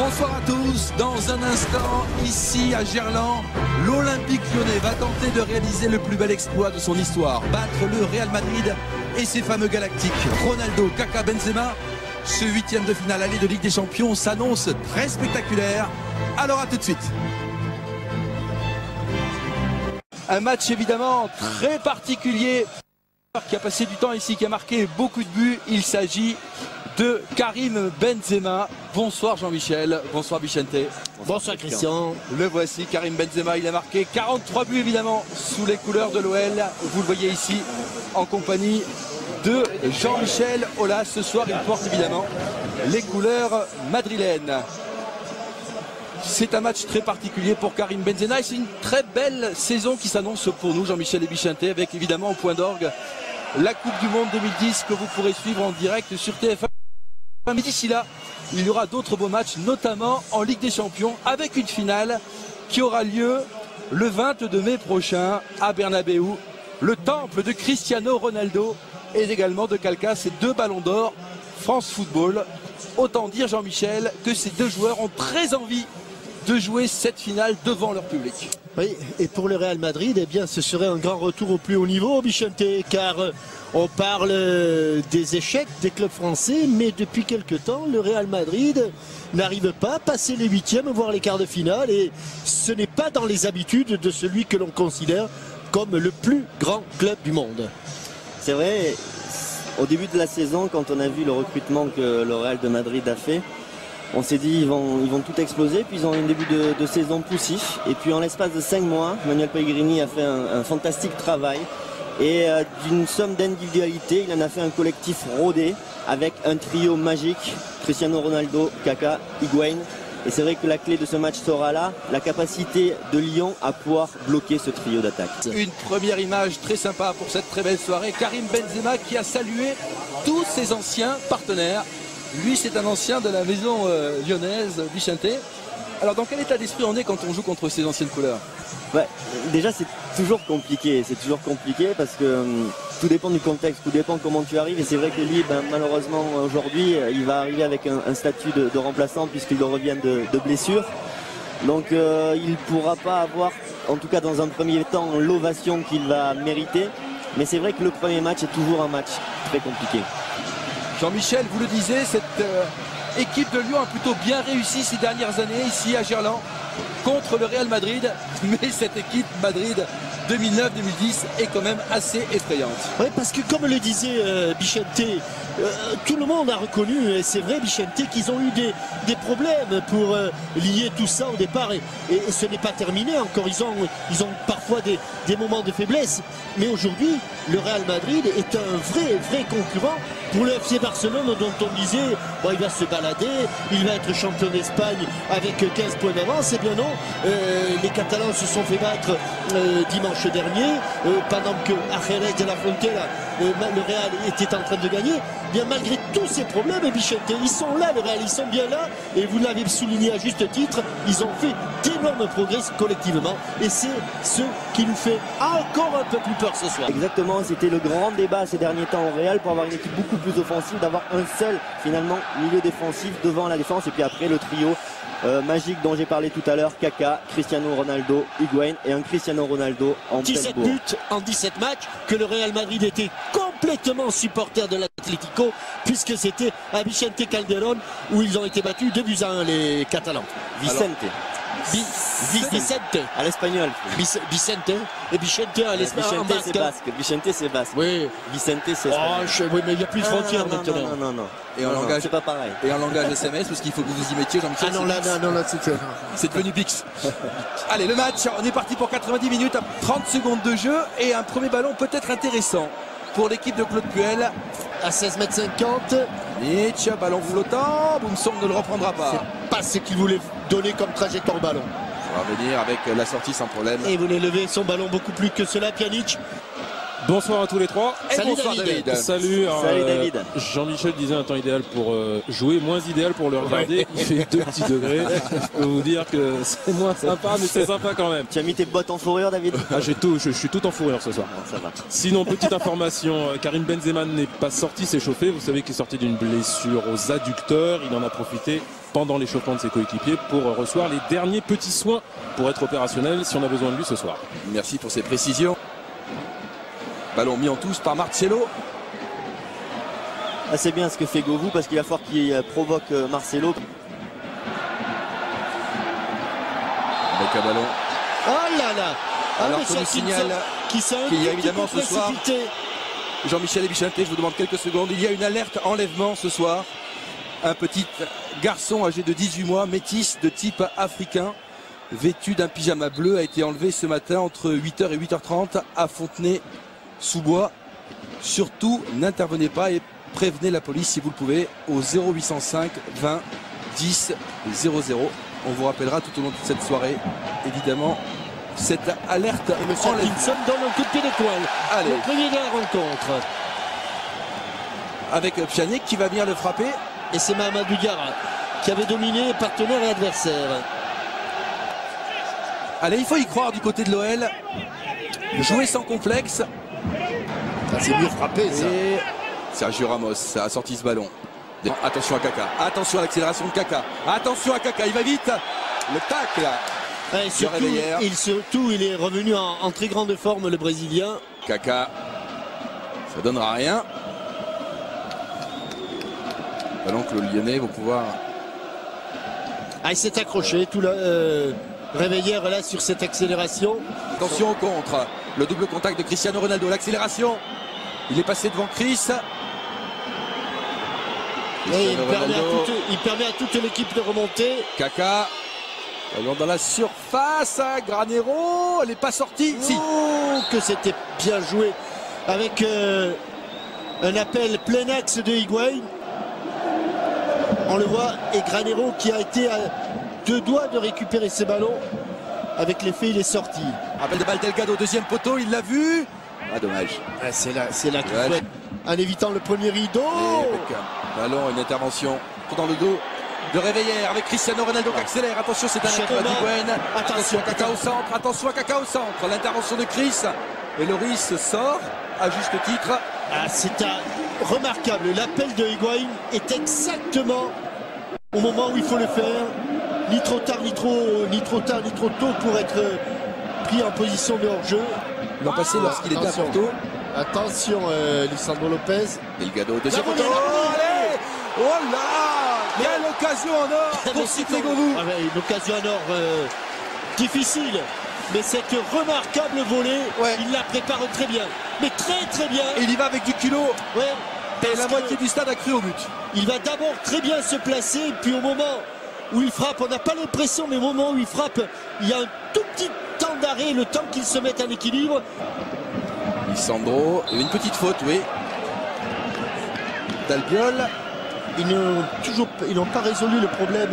Bonsoir à tous. Dans un instant, ici à Gerland, l'Olympique Lyonnais va tenter de réaliser le plus bel exploit de son histoire, battre le Real Madrid et ses fameux galactiques Ronaldo, Kaka, Benzema. Ce huitième de finale aller de Ligue des Champions s'annonce très spectaculaire. Alors à tout de suite. Un match évidemment très particulier qui a passé du temps ici, qui a marqué beaucoup de buts. Il s'agit de Karim Benzema. Bonsoir Jean-Michel, bonsoir Vicente. Bonsoir Christian. Le voici, Karim Benzema, il a marqué 43 buts évidemment sous les couleurs de l'OL. Vous le voyez ici en compagnie de Jean-Michel Aulas. Ce soir il porte évidemment les couleurs madrilènes. C'est un match très particulier pour Karim Benzema et c'est une très belle saison qui s'annonce pour nous, Jean-Michel et Vicente, avec évidemment au point d'orgue la Coupe du Monde 2010 que vous pourrez suivre en direct sur TF1. Mais d'ici là, il y aura d'autres beaux matchs, notamment en Ligue des Champions, avec une finale qui aura lieu le 22 mai prochain à Bernabéu, le temple de Cristiano Ronaldo et également de Kalka, ces deux ballons d'or France Football. Autant dire, Jean-Michel, que ces deux joueurs ont très envie de jouer cette finale devant leur public. Oui, et pour le Real Madrid, eh bien, ce serait un grand retour au plus haut niveau, Vicente, car on parle des échecs des clubs français, mais depuis quelque temps, le Real Madrid n'arrive pas à passer les huitièmes, voire les quarts de finale, et ce n'est pas dans les habitudes de celui que l'on considère comme le plus grand club du monde. C'est vrai, au début de la saison, quand on a vu le recrutement que le Real de Madrid a fait, on s'est dit ils vont tout exploser, puis ils ont un début de saison poussif. Et puis en l'espace de 5 mois, Manuel Pellegrini a fait un fantastique travail. Et d'une somme d'individualité, il en a fait un collectif rodé avec un trio magique, Cristiano Ronaldo, Kaka, Higuaín. Et c'est vrai que la clé de ce match sera là, la capacité de Lyon à pouvoir bloquer ce trio d'attaque. Une première image très sympa pour cette très belle soirée. Karim Benzema qui a salué tous ses anciens partenaires. Lui, c'est un ancien de la maison lyonnaise, Vicente. Alors, dans quel état d'esprit on est quand on joue contre ces anciennes couleurs? Ouais, déjà, c'est toujours compliqué. C'est toujours compliqué parce que tout dépend du contexte, tout dépend comment tu arrives. Et c'est vrai que lui, malheureusement, aujourd'hui, il va arriver avec un statut de remplaçant puisqu'il revient de blessure. Donc, il ne pourra pas avoir, en tout cas dans un premier temps, l'ovation qu'il va mériter. Mais c'est vrai que le premier match est toujours un match très compliqué. Jean-Michel, vous le disiez, cette équipe de Lyon a plutôt bien réussi ces dernières années ici à Gerland contre le Real Madrid. Mais cette équipe Madrid 2009-2010 est quand même assez effrayante. Oui, parce que comme le disait Vicente, tout le monde a reconnu, et c'est vrai Vicente, qu'ils ont eu des problèmes pour lier tout ça au départ. Et ce n'est pas terminé encore, ils ont parfois des moments de faiblesse. Mais aujourd'hui, le Real Madrid est un vrai concurrent pour le FC Barcelone, dont on disait bon, il va se balader, il va être champion d'Espagne avec 15 points d'avance. Eh bien non, les Catalans se sont fait battre dimanche dernier, pendant que à Jerez de la Frontera, le Real était en train de gagner. Bien malgré tous ces problèmes, Vicente, ils sont là, le Real, ils sont bien là, et vous l'avez souligné à juste titre, ils ont fait d'énormes progrès collectivement, et c'est ce qui nous fait encore un peu plus peur ce soir. Exactement, c'était le grand débat ces derniers temps au Real pour avoir une équipe beaucoup plus offensive, d'avoir un seul finalement milieu défensif devant la défense, et puis après le trio magique dont j'ai parlé tout à l'heure, Kaka, Cristiano Ronaldo, Higuaín, et un Cristiano Ronaldo en 17 pleine bourre. buts en 17 matchs, que le Real Madrid était complètement supporter de l'Atlético, puisque c'était à Vicente Calderón où ils ont été battus 2-1 les Catalans. Vicente. Vicente À l'espagnol. Vicente et Vicente à l'espagnol. Vicente c'est basque. Vicente c'est basque. Oui. Vicente c'est espagnol. Oui, mais il n'y a plus de frontières maintenant. Non. Et en langage, c'est pas pareil. Et en langage SMS, parce qu'il faut que vous vous y mettiez, Jean-Michel. Ah non, là, c'est devenu Bix. Allez, le match, on est parti pour 90 minutes, 30 secondes de jeu et un premier ballon peut-être intéressant pour l'équipe de Claude Puel. À 16,50 m. Nietzsche, ballon flottant, Boumsong ne le reprendra pas. C'est pas ce qu'il voulait donner comme trajectoire au ballon. On va venir avec la sortie sans problème. Et il voulait lever son ballon beaucoup plus que cela, Pjanic. Bonsoir à tous les trois. Et Salut bonsoir David. Salut, Salut David. Jean-Michel disait un temps idéal pour jouer, moins idéal pour le regarder. Il fait 2 petits degrés. Je peux vous dire que c'est moins sympa, mais c'est sympa quand même. Tu as mis tes bottes en fourrure, David? Je suis tout en fourrure ce soir. Bon, ça va. Sinon, petite information, Karim Benzema n'est pas sorti s'échauffer. Vous savez qu'il est sorti d'une blessure aux adducteurs. Il en a profité pendant l'échauffement de ses coéquipiers pour recevoir les derniers petits soins pour être opérationnel si on a besoin de lui ce soir. Merci pour ces précisions. Ballon mis en touche par Marcelo. C'est bien ce que fait Govou parce qu'il va falloir qu'il provoque Marcelo. Avec un ballon. Oh là là. Alors qu'on nous signale qu'il y a évidemment ce soir, Jean-Michel et Bichente, je vous demande quelques secondes, il y a une alerte enlèvement ce soir. Un petit garçon âgé de 18 mois, métis de type africain, vêtu d'un pyjama bleu, a été enlevé ce matin entre 8h et 8h30 à Fontenay-sous-Bois. Surtout, n'intervenez pas et prévenez la police si vous le pouvez au 0805 20 10 00. On vous rappellera tout au long de cette soirée, évidemment, cette alerte. Et monsieur Atkinson donne un coup de pied d'étoile. Allez. Le premier de la rencontre. Avec Pjanic qui va venir le frapper. Et c'est Mahamadou Diarra qui avait dominé partenaire et adversaire. Allez, il faut y croire du côté de l'OL. Jouer sans complexe. C'est mieux frappé ça. Et Sergio Ramos a sorti ce ballon. Attention à Kaka. Attention à l'accélération de Kaka. Attention à Kaka. Il va vite. Le tacle. Et surtout, il est revenu en très grande forme, le Brésilien. Kaka, ça donnera rien. Ballon que le Lyonnais va pouvoir. Ah, il s'est accroché, tout le Réveillère là sur cette accélération. Attention au contre. Le double contact de Cristiano Ronaldo. L'accélération. Il est passé devant Chris. Et il permet à toute l'équipe de remonter. Kaka. Ballon dans la surface, Granero, elle n'est pas sortie. Si. Oh, que c'était bien joué avec un appel plein axe de Higuaín. On le voit, et Granero qui a été à 2 doigts de récupérer ses ballons. Avec l'effet, il est sorti. Appel de balle Delgado, deuxième poteau, il l'a vu. Ah, dommage. Ah, c'est là qu'il faut être. En évitant le premier rideau. Et avec un ballon, une intervention dans le dos de Réveillère avec Cristiano Ronaldo qui accélère. Attention, c'est un acteur d'Higuaín. Attention, Kaka au centre. Attention à Kaka au centre. L'intervention de Chris. Et Loris sort à juste titre. Ah, c'est remarquable. L'appel de Higuaín est exactement au moment où il faut le faire. Ni trop tard, ni trop tôt pour être pris en position de hors-jeu. L'an passé, lorsqu'il était à Porto. Attention, Lisandro Lopez. Delgado, deuxième poteau. Allez, oh là, quelle occasion en or pour citer Govou. Une occasion en or difficile. Mais cette remarquable volée, il la prépare très bien. Mais très bien. Et il y va avec du culot. Ouais. Et la moitié du stade a cru au but. Il va d'abord très bien se placer. Et puis au moment où il frappe, on n'a pas l'impression, mais au moment où il frappe, il y a un tout petit temps d'arrêt, le temps qu'il se mette en équilibre. Lisandro, une petite faute, oui. D'Albiol. Ils n'ont pas résolu le problème.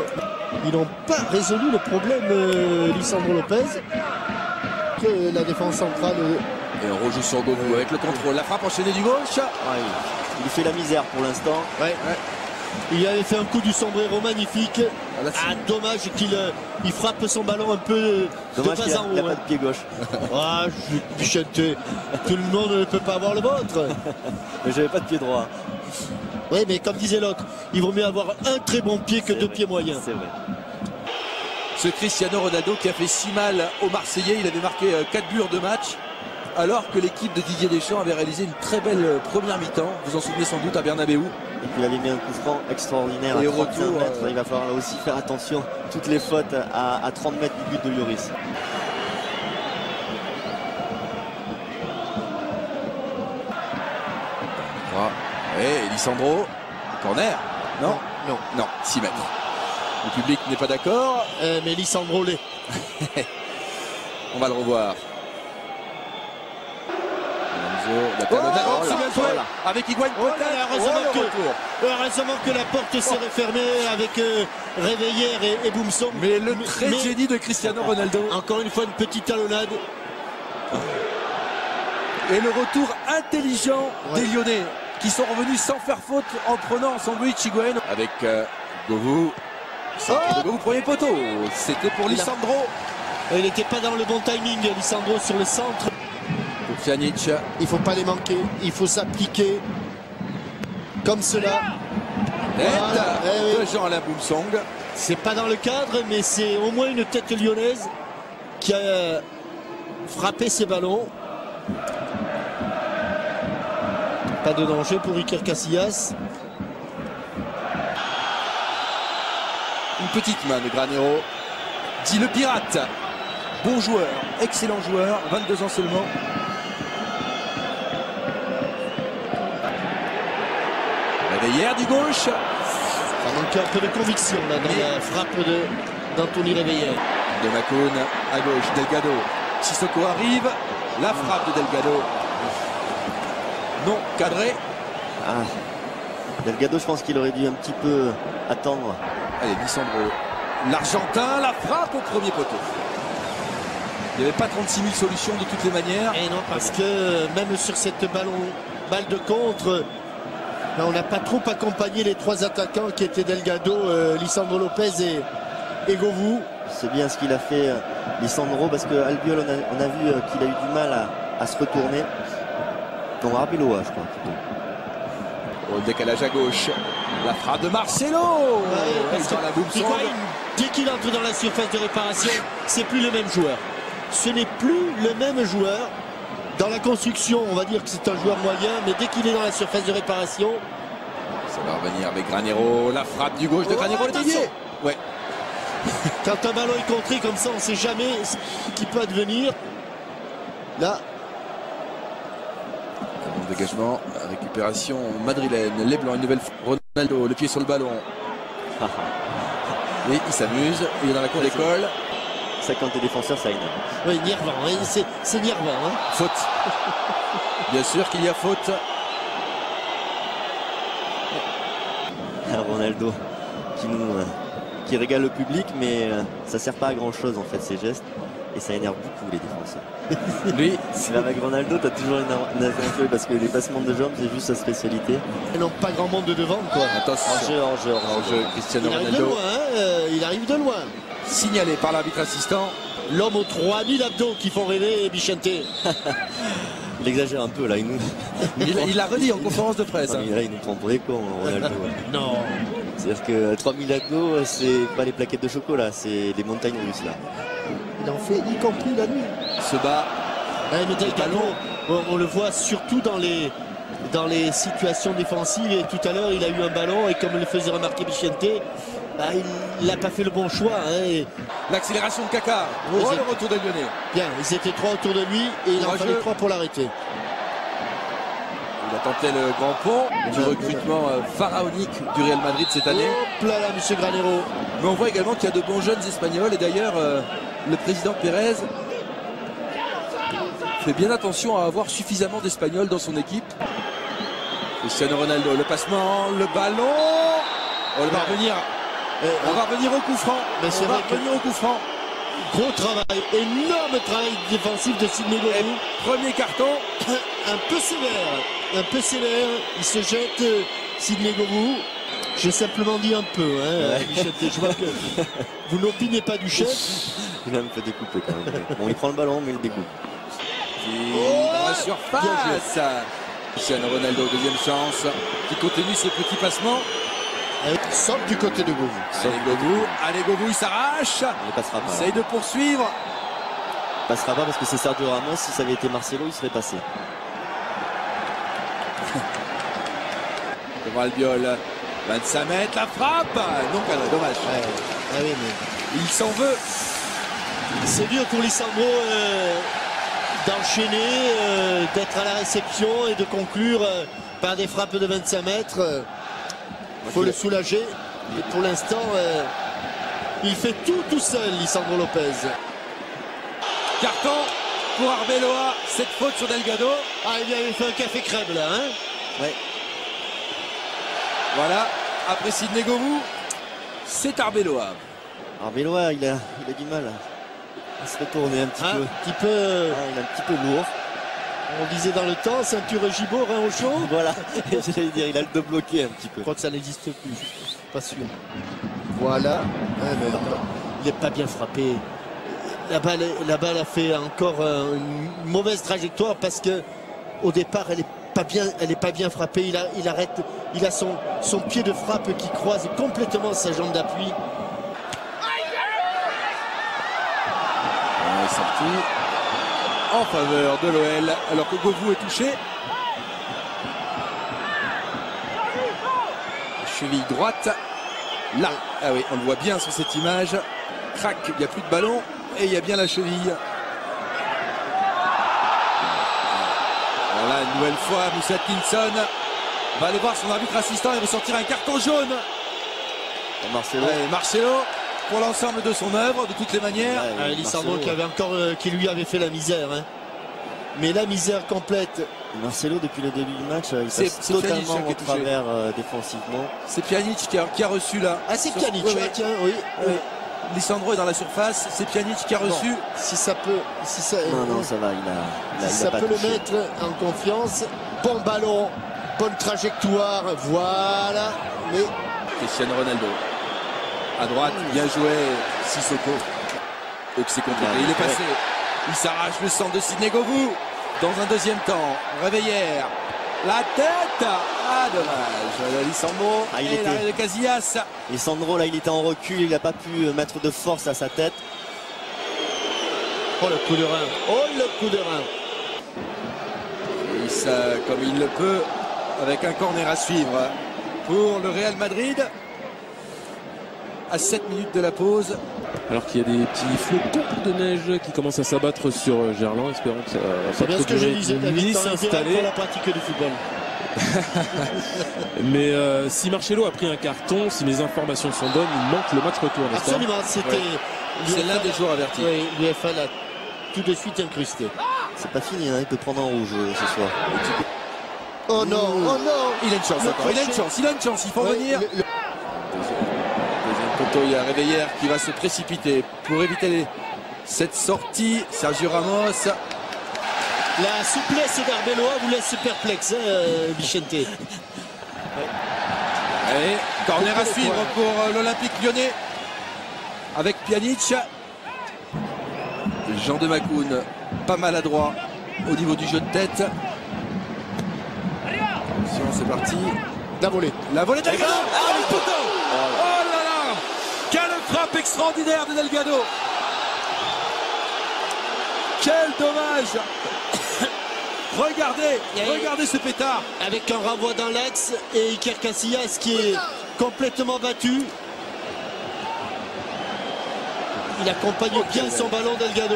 Lisandro Lopez. Que la défense centrale. Et on rejoue sur Govou avec le contrôle. La frappe enchaînée du gauche. Il fait la misère pour l'instant. Il avait fait un coup du sombrero magnifique. Dommage qu'il frappe son ballon un peu dommage de bas en haut. Il n'a pas de pied gauche. Bichente, tout le monde ne peut pas avoir le vôtre. Mais j'avais pas de pied droit. Oui, mais comme disait l'autre, il vaut mieux avoir un très bon pied que 2 pieds moyens. C'est vrai. Ce Cristiano Ronaldo qui a fait si mal aux Marseillais, il avait marqué 4 buts en 2 matchs. Alors que l'équipe de Didier Deschamps avait réalisé une très belle première mi-temps. Vous en souvenez sans doute à Bernabéu. Et puis il avait mis un coup franc extraordinaire et à au 35 retour, mètres. Il va falloir là aussi faire attention. Toutes les fautes à 30 mètres du but de Lloris. Et Lisandro, corner. Non, 6 mètres. Le public n'est pas d'accord. Mais Lisandro l'est. On va le revoir. Avec Higuaín. Heureusement que la porte s'est refermée avec Réveillère et Boumson. Mais le très génie de Cristiano Ronaldo. Encore une fois, une petite talonnade. Et le retour intelligent des Lyonnais qui sont revenus sans faire faute en prenant en sandwich Higuaín. Avec Govou. Govou, premier poteau. C'était pour Lisandro. Il n'était pas dans le bon timing, Lisandro, sur le centre. Pour Pjanic. Il ne faut pas les manquer. Il faut s'appliquer comme cela. Tête de Jean-Alain Boumsong. C'est pas dans le cadre, mais c'est au moins une tête lyonnaise qui a frappé ces ballons. Pas de danger pour Iker Casillas. Une petite main de Granero. Dit le pirate. Bon joueur, excellent joueur, 22 ans seulement. Réveillère du gauche. Ça manque un peu de conviction là, dans la frappe d'Anthony Réveillère. De Macoun à gauche, Delgado. Sissoko arrive. La frappe de Delgado. Non, cadré. Ah. Delgado, je pense qu'il aurait dû un petit peu attendre. Allez, Lisandro. L'Argentin, la frappe au premier poteau. Il n'y avait pas 36 000 solutions de toutes les manières. Et non, parce que même sur cette balle de contre, on n'a pas trop accompagné les trois attaquants qui étaient Delgado, Lisandro Lopez et Govou. C'est bien ce qu'il a fait, Lisandro, parce que Albiol, on a vu qu'il a eu du mal à se retourner. Donc Arbeloa, je crois. Au décalage à gauche, la frappe de Marcelo. Dès qu'il entre dans la surface de réparation, c'est plus le même joueur. Ce n'est plus le même joueur. Dans la construction, on va dire que c'est un joueur moyen, mais dès qu'il est dans la surface de réparation... Ça va revenir avec Granero, la frappe du gauche de Granero, le dévié. Ouais. Quand un ballon est contré comme ça, on ne sait jamais ce qui peut advenir. Là... Bon dégagement, récupération madrilène, les Blancs, une nouvelle fois. Ronaldo, le pied sur le ballon. Et il s'amuse, il est dans la cour d'école. Ça, quand t'es défenseur, ça énerve. Oui, Nirvan, c'est Nirvan. Hein. Faute. Bien sûr qu'il y a faute. Ronaldo qui régale le public, mais ça sert pas à grand chose en fait ces gestes. Et ça énerve beaucoup les défenseurs. Lui, c'est avec Ronaldo, t'as toujours une peu parce que les passements de jambes, c'est juste sa spécialité. Ils n'ont pas grand monde de devant, quoi. Attention, hors-jeu, Cristiano Ronaldo. Il arrive de loin. Signalé par l'arbitre assistant. L'homme aux 3000 abdos qui font rêver Bichente. Il exagère un peu là. Il l'a redit en conférence de presse. Là, il nous prend pour des cons, Ronaldo. Non. C'est-à-dire que 3000 abdos, c'est pas les plaquettes de chocolat, c'est les montagnes russes là. Il en fait y compris la nuit. Se bat. Mais Delgado, on le voit surtout dans les situations défensives. Et tout à l'heure, il a eu un ballon et comme le faisait remarquer Bichente, il n'a pas fait le bon choix. Hein, l'accélération de Kaka. Le retour des Lyonnais. Bien, ils étaient trois autour de lui et il en fallait trois pour l'arrêter. Il a tenté le grand pont du recrutement pharaonique du Real Madrid cette année. Hop là, monsieur Granero. Mais on voit également qu'il y a de bons jeunes espagnols et d'ailleurs le président Pérez fait bien attention à avoir suffisamment d'Espagnols dans son équipe. Cristiano Ronaldo, le passement, le ballon. On va revenir. On va revenir au coup franc. On va revenir au coup franc. Gros travail, énorme travail défensif de Sidney Govou. Premier carton. Un peu sévère. Il se jette Sidney Govou. J'ai simplement dit un peu, hein, je vois que vous n'opinez pas du chef. Il a un peu découpé quand même. Bon, il prend le ballon, mais il découpe. Dans la surface. Cristiano Ronaldo, deuxième chance, qui continue ses petits passements. Sauf du côté de Govou. Allez Govou, il s'arrache. Il passera pas. Essaye de poursuivre. Il passera pas parce que c'est Sergio Ramos. Si ça avait été Marcelo, il serait passé. Devant Albiol. 25 mètres, la frappe. Non, dommage. Oui, mais... Il s'en veut. C'est dur pour Lisandro d'enchaîner, d'être à la réception et de conclure par des frappes de 25 mètres. Il faut le soulager. Et pour l'instant, il fait tout seul, Lisandro Lopez. Carton pour Arbeloa. Cette faute sur Delgado. Ah, il avait fait un café crème là, hein. Ouais. Voilà, après Sidney Govou, c'est Arbeloa. Arbeloa, il a du mal à se retourner un petit peu. Il est un petit peu lourd. On disait dans le temps, ceinture Gibaud, rein au chaud. Voilà, j'allais dire, il a le dos bloqué un petit peu. Je crois que ça n'existe plus, pas sûr. Voilà. Il n'est pas bien frappé. La balle a fait encore une mauvaise trajectoire parce que au départ, elle est elle est pas bien frappée. Il arrête, il a son pied de frappe qui croise complètement sa jambe d'appui. Elle est sortie en faveur de l'OL alors que Govou est touché. Cheville droite. Là, ah oui, on le voit bien sur cette image. Crac, il n'y a plus de ballon et il y a bien la cheville. Voilà, une nouvelle fois, Moussa Atkinson va aller voir son arbitre assistant et ressortir un carton jaune. Marcelo. Ouais, Marcelo pour l'ensemble de son œuvre, de toutes les manières. Lisandro qui lui avait fait la misère. Hein. Mais la misère complète. Marcelo, depuis le début du match, il passe totalement au travers défensivement. C'est Pjanic qui a reçu là. Ah, c'est Pjanic, tiens, oui. Lisandro est dans la surface, c'est Pjanic qui a reçu. Bon, si ça peut. Si ça, non, ça va, ça peut le mettre en confiance. Bon ballon, bonne trajectoire, voilà. Mais Cristiano Ronaldo. À droite, bien joué, Sissoko. Oh, que c'est compliqué. Il est passé. Il s'arrache le centre de Sidney Govou. Dans un deuxième temps, Réveillère. La tête. Ah, dommage. Lisandro et l'arrêt de Casillas. Lisandro, là, il était en recul. Il n'a pas pu mettre de force à sa tête. Oh, le coup de rein. Oh, le coup de rein. Et ça, comme il le peut, avec un corner à suivre pour le Real Madrid. À 7 minutes de la pause. Alors qu'il y a des petits flocons de neige qui commencent à s'abattre sur Gerland, espérons que ça va pas trop durer de nuit s'installer pour la pratique du football. Mais si Marcelo a pris un carton, si mes informations sont bonnes, il manque le match retour. Absolument, c'était. C'est l'un des joueurs avertis. Oui, l'UEFA l'a tout de suite incrusté. C'est pas fini, hein, il peut prendre en rouge ce soir. Oh non, oh non. Il a une chance encore, il a une chance, il faut venir. Il y a Réveillère qui va se précipiter pour éviter cette sortie. Sergio Ramos. La souplesse d'Arbeloa vous laisse perplexe, Vicente. Et corner à suivre pour l'Olympique Lyonnais avec Pjanic. Jean de Macoun, pas maladroit au niveau du jeu de tête. Attention, c'est parti. La volée. La volée Delgado. Ah, le poteau. Oh là là. Quelle frappe extraordinaire de Delgado. Quel dommage. Regardez ce pétard. Avec un renvoi dans l'axe et Iker Casillas qui est complètement battu. Il accompagne bien son ballon Delgado.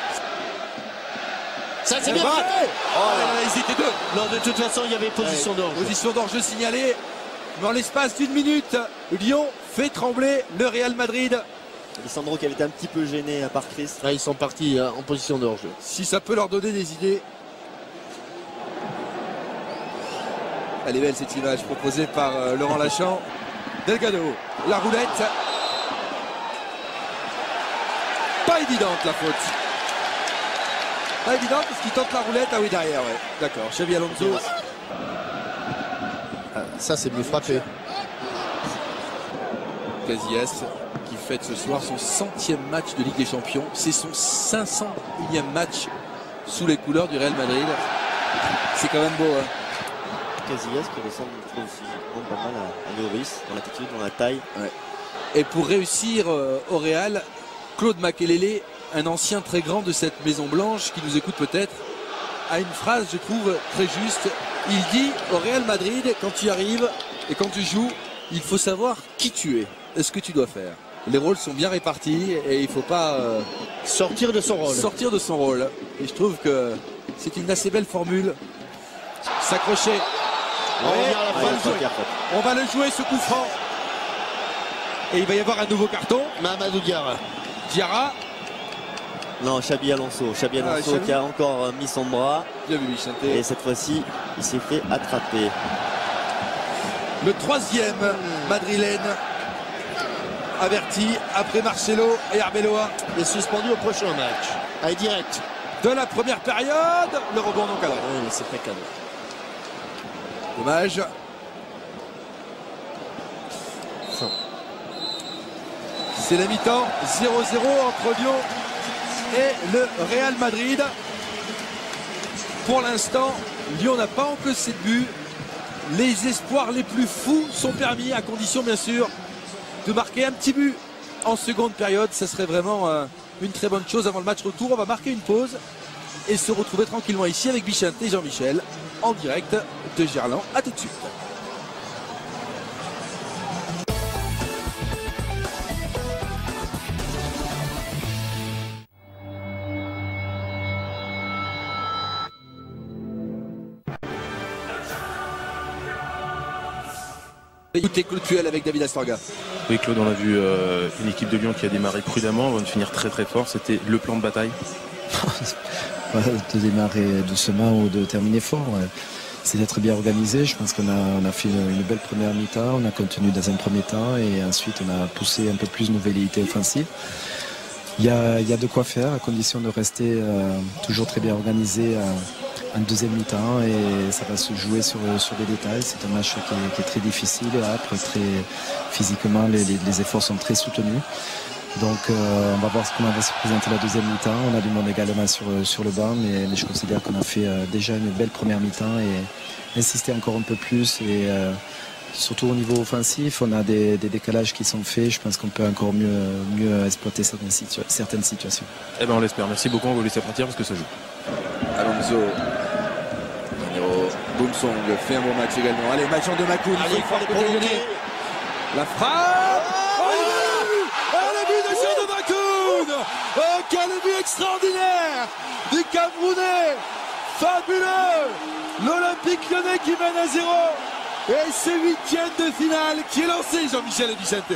Ça c'est bien fait. Oh là là, ils étaient deux. Non, de toute façon, il y avait position d'orge. Position d'orge signalée. Mais en l'espace d'une minute, Lyon fait trembler le Real Madrid. Lisandro qui avait été un petit peu gêné par Christ. Ils sont partis en position d'orge. Si ça peut leur donner des idées. Elle est belle cette image proposée par Laurent Lachamp. Delgado, la roulette. Pas évidente la faute. Pas évidente parce qu'il tente la roulette. Ah oui, derrière, ouais. D'accord. Xabi Alonso. Ça, c'est mieux frappé. Casillas qui fête ce soir son 100e match de Ligue des Champions. C'est son 501e match sous les couleurs du Real Madrid. C'est quand même beau, hein. Casillas qui ressemble, je trouve, physiquement pas mal à Lloris, dans l'attitude, dans la taille. Ouais. Et pour réussir au Real, Claude Makelele, un ancien très grand de cette Maison Blanche qui nous écoute peut-être, a une phrase, je trouve, très juste. Il dit au Real Madrid, quand tu arrives et quand tu joues, il faut savoir qui tu es et ce que tu dois faire. Les rôles sont bien répartis et il ne faut pas sortir de son rôle. Sortir de son rôle. Et je trouve que c'est une assez belle formule. S'accrocher. On va le jouer ce coup franc. Et il va y avoir un nouveau carton. Mamadou Diarra. Diarra. Non, Xabi Alonso. Xabi Alonso qui a encore mis son bras. Bien vu, Vicente. Et cette fois-ci, il s'est fait attraper. Le troisième madrilène averti après Marcelo et Arbeloa. Et suspendu au prochain match. Allez, direct. De la première période, le rebond non cadré. Oui, c'est pas cadré. Dommage. C'est la mi-temps, 0-0 entre Lyon et le Real Madrid. Pour l'instant, Lyon n'a pas encaissé de but. Les espoirs les plus fous sont permis, à condition bien sûr de marquer un petit but en seconde période. Ça serait vraiment une très bonne chose avant le match retour. On va marquer une pause et se retrouver tranquillement ici avec Bichente et Jean-Michel en direct de Gerland. A tout de suite. Écoutez Claude Puel avec David Astorga. Oui Claude, on a vu une équipe de Lyon qui a démarré prudemment avant de finir très très fort. C'était le plan de bataille. De démarrer doucement ou de terminer fort. C'est d'être bien organisé. Je pense qu'on a fait une belle première mi-temps. On a contenu dans un premier temps et ensuite on a poussé un peu plus nos velléités offensives. Il y a de quoi faire à condition de rester toujours très bien organisé en deuxième mi-temps et ça va se jouer sur des détails. C'est un match qui est très difficile et âpre, très physiquement les efforts sont très soutenus. Donc on va voir comment va se présenter la deuxième mi-temps. On a du monde également sur le banc, mais je considère qu'on a fait déjà une belle première mi-temps et insister encore un peu plus et surtout au niveau offensif, on a des décalages qui sont faits. Je pense qu'on peut encore mieux exploiter certaines situations. Eh ben on l'espère. Merci beaucoup. On va vous laisser partir parce que ça joue. Alonso. Boumsong fait un bon match également. Allez, match en de Makoun. Allez, il faut les provoquer. La frappe. Le but de Jean de Makoun. Oh, quel but extraordinaire du Camerounais. Fabuleux. L'Olympique Lyonnais qui mène à 0. Et ce huitième de finale qui est lancé, Jean-Michel et Bichente.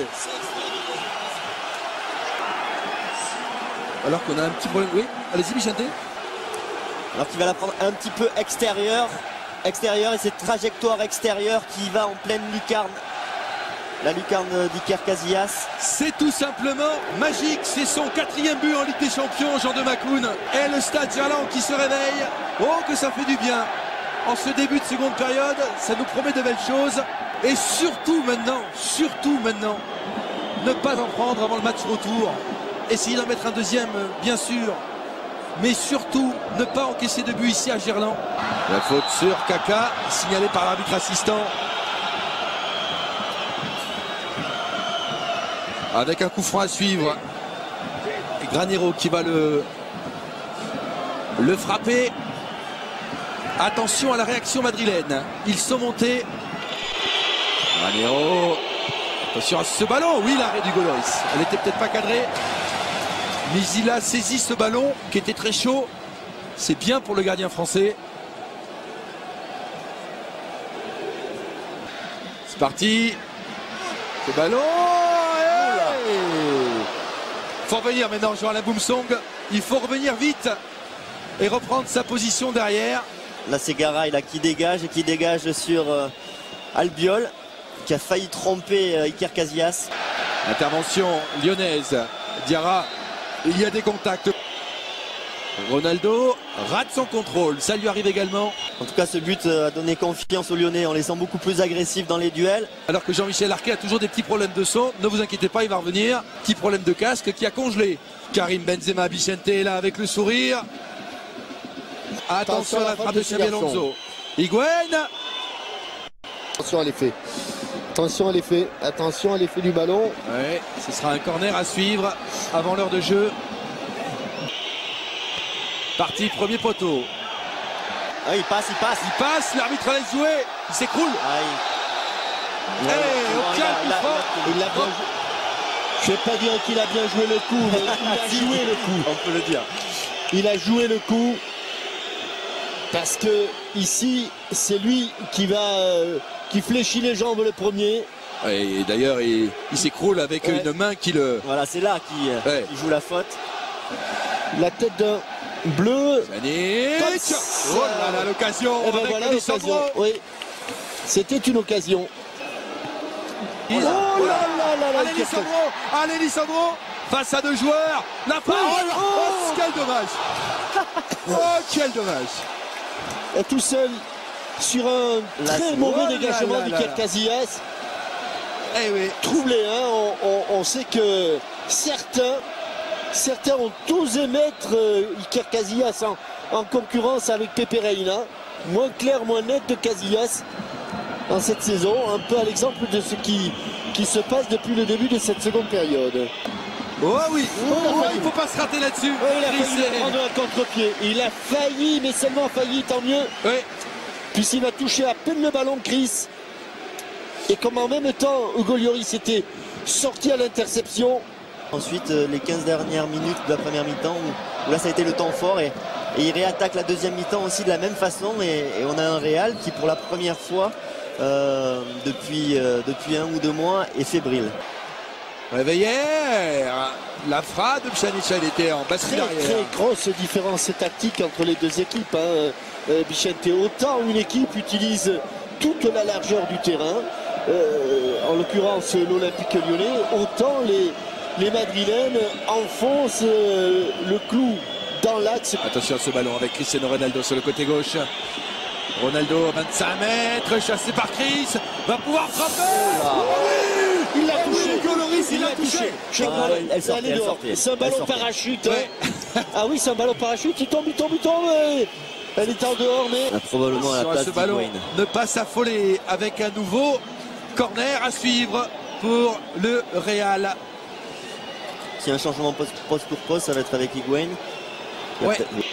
Alors qu'on a un petit problème. Oui, allez-y Bichente. Alors qu'il va la prendre un petit peu extérieur et cette trajectoire extérieure qui va en pleine lucarne. La lucarne d'Iker Casillas. C'est tout simplement magique. C'est son 4e but en Ligue des Champions, Jean de Makoun. Et le stade Gerland qui se réveille. Oh, que ça fait du bien. En ce début de seconde période, ça nous promet de belles choses. Et surtout maintenant, ne pas en prendre avant le match retour. Essayer d'en mettre un deuxième, bien sûr. Mais surtout, ne pas encaisser de but ici à Gerland. La faute sur Kaka, signalée par l'arbitre assistant. Avec un coup franc à suivre. Et Granero qui va le frapper. Attention à la réaction madrilène. Ils sont montés. Granero. Attention à ce ballon. Oui, l'arrêt du Goloris. Elle n'était peut-être pas cadrée. Mais il a saisi ce ballon qui était très chaud. C'est bien pour le gardien français. C'est parti. Ce ballon. Il faut revenir maintenant, Jean-Alain Boumsong. Il faut revenir vite et reprendre sa position derrière. Là c'est Garay là, qui dégage sur Albiol qui a failli tromper Iker Casillas. Intervention lyonnaise. Diarra. Il y a des contacts. Ronaldo rate son contrôle. Ça lui arrive également. En tout cas, ce but a donné confiance aux Lyonnais en les laissant beaucoup plus agressifs dans les duels. Alors que Jean-Michel Arquet a toujours des petits problèmes de son. Ne vous inquiétez pas, il va revenir. Petit problème de casque qui a congelé. Karim Benzema, Bichente est là avec le sourire. Attention à la frappe de Xabi Alonso. Higuain. Attention à l'effet. Attention à l'effet du ballon. Ouais, ce sera un corner à suivre avant l'heure de jeu. Parti, premier poteau. Ah, il passe. L'arbitre laisse jouer. Il s'écroule. Il a bien joué. Je ne vais pas dire qu'il a bien joué le coup, mais il a joué le coup. On peut le dire. Il a joué le coup. Parce que ici, c'est lui qui fléchit les jambes le premier. Et d'ailleurs, il s'écroule avec une main qui le... Voilà, c'est là qu'il joue la faute. La tête d'un bleu. Oh là là, l'occasion. Et ben voilà l'occasion. Oui. C'était une occasion. Oh là là. Allez, Lisandro. Face à deux joueurs. La frappe. Oh, quel dommage. Quel dommage. Et tout seul sur un très mauvais dégagement d'Iker Casillas. Eh oui. Troublé, hein. On sait que certains ont osé mettre Iker Casillas en concurrence avec Pepe Reina. moins clair, moins net de Casillas dans cette saison, un peu à l'exemple de ce qui se passe depuis le début de cette seconde période. Oh oui, failli. il ne faut pas se rater là-dessus. Il a failli prendre un contre-pied. Il a failli, mais seulement failli, tant mieux. Oui. Puisqu'il a touché à peine le ballon, Chris. Et comme en même temps, Hugo Lloris était sorti à l'interception. Ensuite, les 15 dernières minutes de la première mi-temps, où là ça a été le temps fort, et il réattaque la deuxième mi-temps aussi de la même façon, et on a un Real qui pour la première fois depuis 1 ou 2 mois est fébrile. Réveillé, la frappe de Pjanic, elle était en bascule Très arrière. grosse différence tactique entre les deux équipes. Bichente, autant une équipe utilise toute la largeur du terrain, en l'occurrence l'Olympique Lyonnais, autant les Madrilènes enfoncent le clou dans l'axe. Attention à ce ballon avec Cristiano Ronaldo sur le côté gauche. Ronaldo, 25 mètres, chassé par Chris, va pouvoir frapper. Il l'a touché. Hugo Lloris, il l'a touché. Elle sortait. C'est un ballon parachute. Ouais. Ah oui, c'est un ballon parachute. Il tombe. Elle est en dehors, mais Probablement à la Sur place ce ballon, d'Higuaín. ne pas s'affoler avec un nouveau corner à suivre pour le Real. S'il y a un changement poste pour poste, ça va être avec Higuaín. Ouais.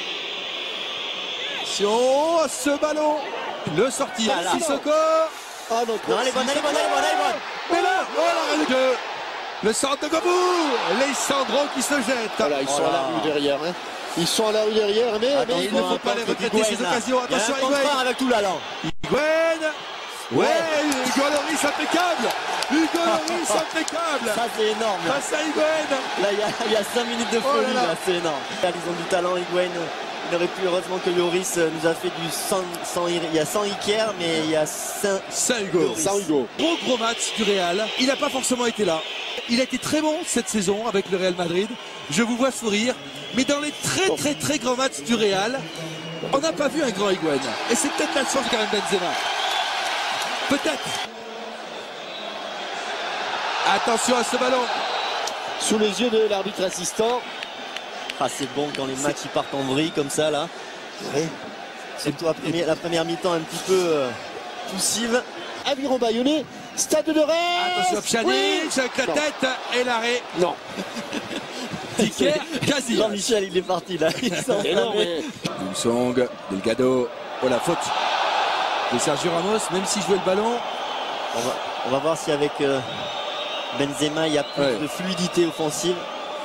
Attention, ce ballon, le sortir. Ah là. Sissoko. ah non, Non, elle est bonne. Mais là, oh l'arrêt de jeu. Le centre de Gobou. Leisandro qui se jette. Voilà, ils sont Oh à la là. rue derrière. Ils sont à la rue derrière, mais Attends, il ne faut pas les regretter ces occasions. Attention à Higuaín. avec tout l'allant. Higuaín. Ouais, Hugo Lloris impeccable. Hugo Lloris impeccable. Ça c'est énorme. Face à Higuaín. Là il y a 5 minutes de folie, Oh là là. là, c'est énorme. Là, ils ont du talent, Higuaín. Il aurait pu, heureusement que Lloris nous a fait du 100, il y a 100 Iker, mais il y a 5 Saint-Hugo. Saint-Hugo. Gros match du Real. Il n'a pas forcément été là. Il a été très bon cette saison avec le Real Madrid. Je vous vois sourire. Mais dans les très grands matchs du Real, on n'a pas vu un grand Higuaín. Et c'est peut-être la chance de Karim Benzema. Peut-être. Attention à ce ballon. Sous les yeux de l'arbitre assistant. Ah, c'est bon quand les matchs ils partent en vrille comme ça là. Surtout la première mi-temps un petit peu poussive. Aviron Bayonnais, Stade de Rennes. Attention à Pjanic Oui. avec la Non. tête et l'arrêt. Non. Ticker, quasi. Jean-Michel il est parti là. Il s'en Et non, allait. mais Song, Delgado. Oh la faute de Sergio Ramos, même s'il jouait le ballon. On va voir si avec Benzema il y a plus Ouais. de fluidité offensive.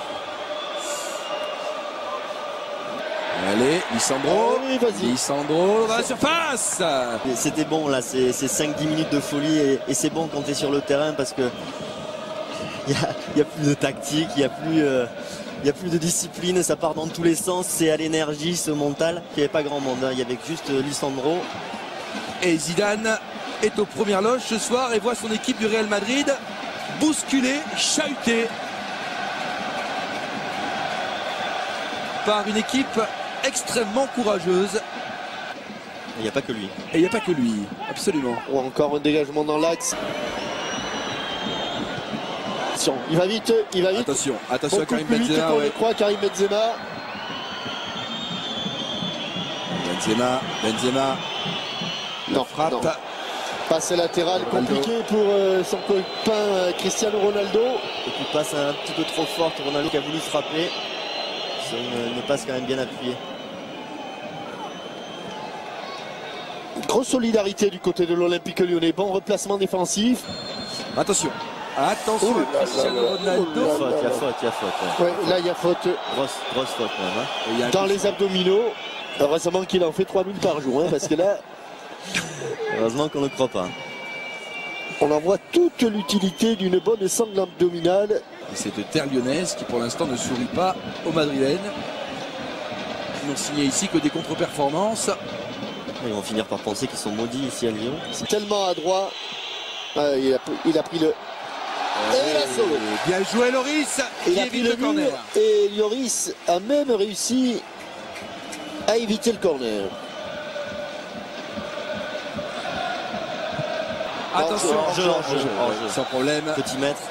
Allez, Lisandro. oui, vas-y. Lisandro va à la surface. Et c'était bon là, c'est 5-10 minutes de folie et c'est bon quand tu es sur le terrain parce que il y a plus de tactique, il y a plus de discipline, ça part dans tous les sens, c'est à l'énergie, ce mental. Il n'y avait pas grand monde, hein. Il y avait juste Lisandro. Et Zidane est aux premières loges ce soir et voit son équipe du Real Madrid bousculée, chahutée par une équipe extrêmement courageuse. Il n'y a pas que lui. Et il n'y a pas que lui, absolument. ou encore un dégagement dans l'axe. Attention, il va vite. Attention à Beaucoup Karim plus vite Benzema. qu'on Ouais. le croit, Karim Benzema. Benzema. Non, Frappe. non. Passe latérale Ronaldo. compliquée pour son copain Cristiano Ronaldo. Et puis passe un petit peu trop forte, Ronaldo qui a voulu frapper. C'est une passe quand même bien appuyée. Grosse solidarité du côté de l'Olympique Lyonnais. Bon replacement défensif. Attention. Attention Oh là à Cristiano là là Ronaldo. Il y a faute. Ouais. Ouais, là, il y a faute Grosse faute quand même. Hein. Et il y a un dans coup- les abdominaux. Heureusement qu'il en fait 3000 par jour. Hein, parce que là, Heureusement qu'on ne le croit pas. on en voit toute l'utilité d'une bonne sangle abdominale. Et cette terre lyonnaise qui pour l'instant ne sourit pas aux Madrilènes. Ils n'ont signé ici que des contre-performances. Ils vont finir par penser qu'ils sont maudits ici à Lyon. C'est tellement adroit. Il a pris le. Et la sauve. Bien joué Loris Il qui a pris évite le le corner. mur et Lloris a même réussi à éviter le corner. Attention, Hors-jeu. sans problème. Petit mètre.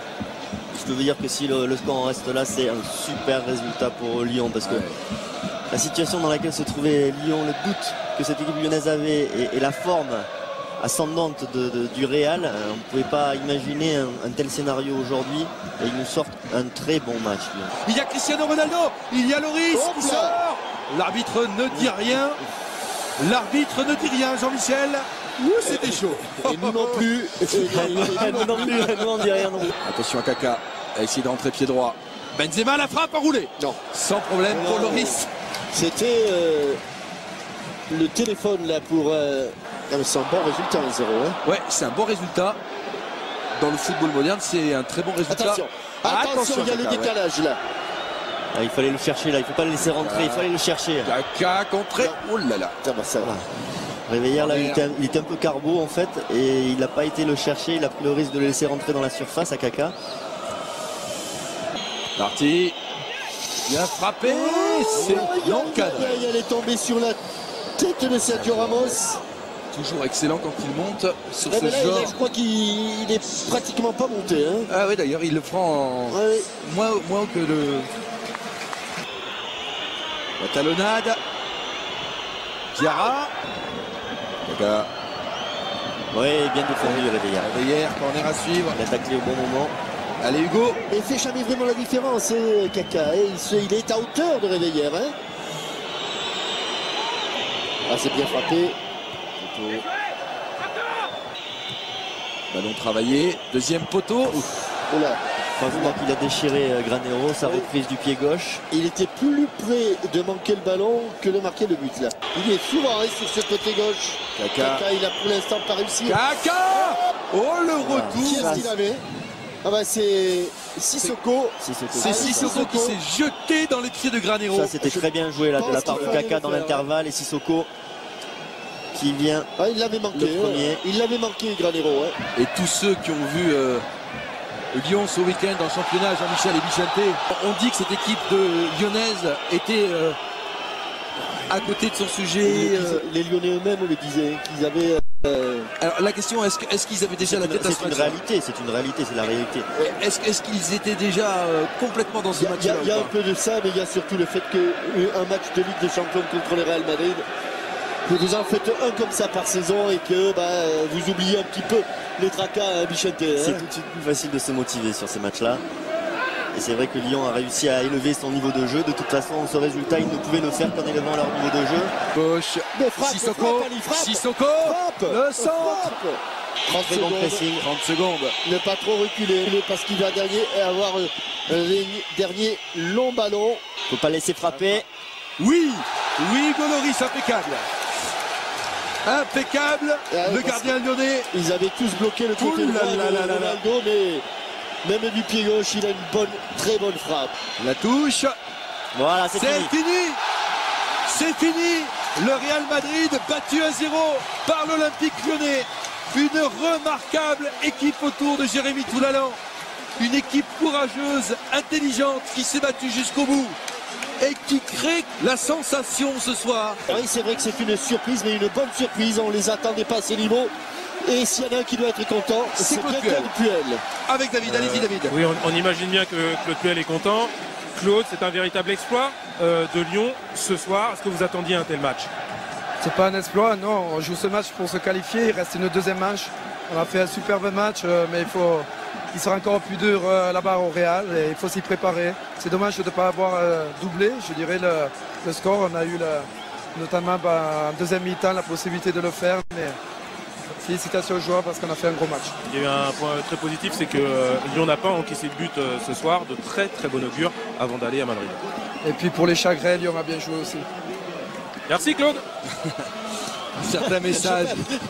Je peux vous dire que si le score en reste là, c'est un super résultat pour Lyon parce que la situation dans laquelle se trouvait Lyon, le doute que cette équipe lyonnaise avait et la forme ascendante du Real, on ne pouvait pas imaginer un tel scénario aujourd'hui et ils nous sortent un très bon match. Lyon. Il y a Cristiano Ronaldo, il y a Loris qui sort. L'arbitre ne dit rien. L'arbitre ne dit rien, Jean-Michel. C'était chaud. Et nous non plus. Nous non plus, nous on dit rien non plus. Attention à Kaka, a essayé d'entrer pied droit. Benzema la frappe enroulée. Non. Sans problème pour Loris. C'était le téléphone là pour... c'est un bon résultat, 1-0. Hein. Ouais, c'est un bon résultat. Dans le football moderne, c'est un très bon résultat. Attention, il y a le décalage là. Ah, il fallait le chercher là, il ne faut pas le laisser rentrer, il fallait le chercher. Kaka contré. Oh là là. Ça va. Réveillère là, il était un peu carbo en fait et il n'a pas été le chercher, il a pris le risque de le laisser rentrer dans la surface à Kaka. Parti. Bien frappé. C'est non cadre. Elle est tombée sur la tête de Sergio Ramos. Toujours excellent quand il monte sur ce Là, genre. je crois qu'il est pratiquement pas monté. Hein. Ah oui, d'ailleurs, il le prend en... Ouais. moins que le... La talonnade. Diarra. Kaka. Oui, bien défendu Réveillère. Réveillère, corner à suivre. Il a taclé au bon moment. Allez Hugo. Et il fait jamais vraiment la différence, hein, Kaka. Il est à hauteur de Réveillère. Hein. Ah, c'est bien frappé. Ballon travaillé. Deuxième poteau. Oh là. Franchement qu'il a déchiré Granero, sa reprise du pied gauche. Il était plus près de manquer le ballon que de marquer le but là. Il est souvent sur ce côté gauche. Kaka. Il a pour l'instant pas réussi. Kaka. Oh le Qui retour. est-ce qu'il avait? Ah bah c'est Sissoko. C'est Sissoko qui s'est jeté dans les pieds de Granero. Ça c'était très bien joué là de la part de Kaka dans l'intervalle et Sissoko qui vient. Ah, il l'avait manqué. Le premier. Il l'avait manqué Granero. Hein. Et tous ceux qui ont vu Lyon ce week-end en championnat, Jean-Michel et Vicente, on dit que cette équipe de lyonnaise était à côté de son sujet. Les Lyonnais eux-mêmes on le disait qu'ils avaient. Alors la question est-ce qu'ils avaient déjà la tête à ce C'est une match-là? réalité, c'est la réalité. Est-ce qu'ils étaient déjà complètement dans ce match-là? Il y a un peu de ça, mais il y a surtout le fait qu'un match de Ligue des Champions contre le Real Madrid, que vous en faites un comme ça par saison et que vous oubliez un petit peu les tracas à Vicente. Hein. C'est tout de suite plus facile de se motiver sur ces matchs-là. Et c'est vrai que Lyon a réussi à élever son niveau de jeu. De toute façon, ce résultat, ils ne pouvaient le faire qu'en élevant leur niveau de jeu. Gauche, Sissoko, Sissoko, le centre. 30 Très bon secondes. pressing. 30 secondes. Ne pas trop reculer parce qu'il va avoir un dernier long ballon. Faut pas laisser frapper. Oui, Goloris, impeccable. Impeccable, le gardien lyonnais. Ils avaient tous bloqué le côté droit de Ronaldo, mais même du pied gauche, il a une très bonne frappe. La touche. Voilà, c'est fini. C'est fini. Le Real Madrid battu à 0 par l'Olympique Lyonnais. Une remarquable équipe autour de Jérémy Toulalan. Une équipe courageuse, intelligente, qui s'est battue jusqu'au bout et qui crée la sensation ce soir. Oui, c'est vrai que c'est une surprise, mais une bonne surprise. On les attendait pas à ces niveaux. Et s'il y en a un qui doit être content, c'est bien Claude Puel. Avec David, allez-y David. Oui, on imagine bien que Claude Puel est content. Claude, c'est un véritable exploit de Lyon ce soir. Est-ce que vous attendiez un tel match? C'est pas un exploit, non. On joue ce match pour se qualifier. Il reste une deuxième manche. On a fait un superbe match, mais il sera encore plus dur là-bas au Real et il faut s'y préparer. C'est dommage de ne pas avoir doublé, je dirais, le score. On a eu notamment en deuxième mi-temps la possibilité de le faire, mais félicitations aux joueurs parce qu'on a fait un gros match. Il y a eu un point très positif, c'est que Lyon n'a pas encaissé de but ce soir, de très très bon augure avant d'aller à Madrid. Et puis pour les chagrins, Lyon a bien joué aussi. Merci Claude. Certains messages.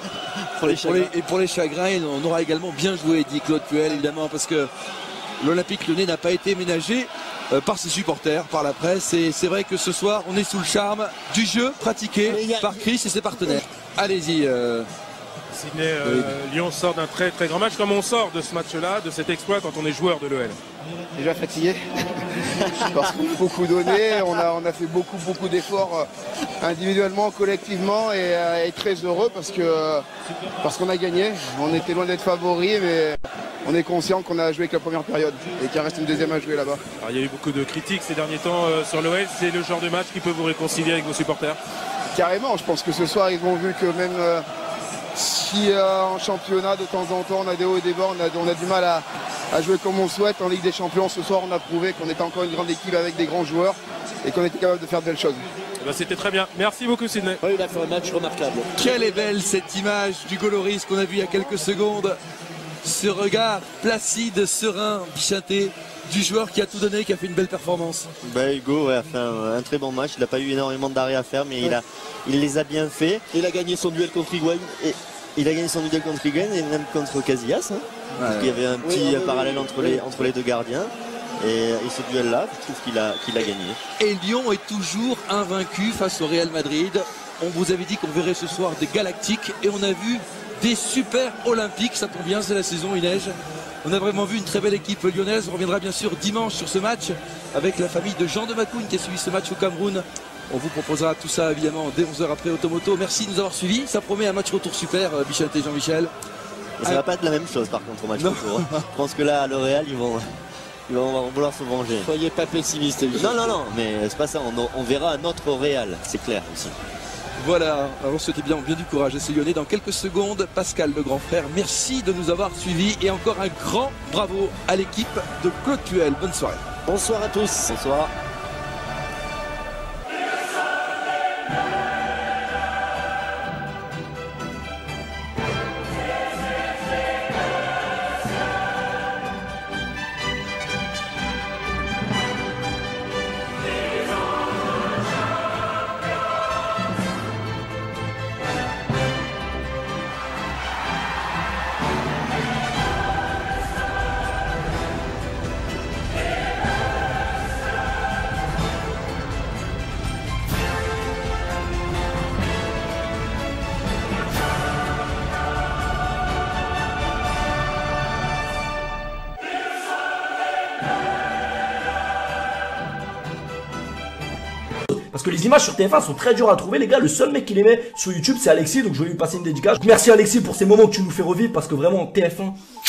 Et pour les chagrins, on aura également bien joué, dit Claude Puel, évidemment, parce que l'Olympique Lyonnais n'a pas été ménagé par ses supporters, par la presse. Et c'est vrai que ce soir, on est sous le charme du jeu pratiqué par Chris et ses partenaires. Allez-y. Sidney, Lyon sort d'un très très grand match. Comment on sort de ce match-là, de cet exploit quand on est joueur de l'OL? Déjà fatigué, parce qu'on a beaucoup donné, on a fait beaucoup d'efforts individuellement, collectivement et très heureux parce qu'on a gagné. On était loin d'être favoris, mais on est conscient qu'on a joué que la première période et qu'il reste une deuxième à jouer là-bas. Il y a eu beaucoup de critiques ces derniers temps sur l'OL. C'est le genre de match qui peut vous réconcilier avec vos supporters? Carrément, je pense que ce soir, ils ont vu que même si en championnat, de temps en temps, on a des hauts et des bas, on a du mal à jouer comme on souhaite. En Ligue des Champions, ce soir, on a prouvé qu'on était encore une grande équipe avec des grands joueurs et qu'on était capable de faire de belles choses. C'était très bien. Merci beaucoup, Sidney. Oui, il a fait un match remarquable. Quelle est belle cette image du Goloris qu'on a vu il y a quelques secondes. Ce regard placide, serein, Bichinté, du joueur qui a tout donné, qui a fait une belle performance. Hugo a fait un très bon match. Il n'a pas eu énormément d'arrêts à faire, mais il les a bien fait. Il a gagné son duel contre Higuaín. Il a gagné son duel contre Higuaín et même contre Casillas. Parce qu'il y avait un petit parallèle entre les deux gardiens. Et ce duel-là, je trouve qu'il a gagné. Et Lyon est toujours invaincu face au Real Madrid. On vous avait dit qu'on verrait ce soir des Galactiques et on a vu des super Olympiques. Ça tombe bien, c'est la saison, il neige. On a vraiment vu une très belle équipe lyonnaise. On reviendra bien sûr dimanche sur ce match avec la famille de Jean de Macoun qui a suivi ce match au Cameroun. On vous proposera tout ça évidemment dès 11h après Automoto. Merci de nous avoir suivis. Ça promet un match retour super, Bichinté et Jean-Michel. Ça va pas être la même chose par contre au match retour. Je pense que là, à L'Oréal, ils vont vouloir se venger. Soyez pas pessimiste. Non, mais c'est pas ça. On verra un autre Real, c'est clair aussi. Voilà, alors c'était bien du courage à ces Lyonnais. Dans quelques secondes, Pascal le grand frère, merci de nous avoir suivis et encore un grand bravo à l'équipe de Claude Puel. Bonne soirée. Bonsoir à tous. Bonsoir. Parce que les images sur TF1 sont très dures à trouver, les gars. Le seul mec qui les met sur YouTube, c'est Alexis. Donc je vais lui passer une dédicace. Merci Alexis pour ces moments que tu nous fais revivre. Parce que vraiment, TF1,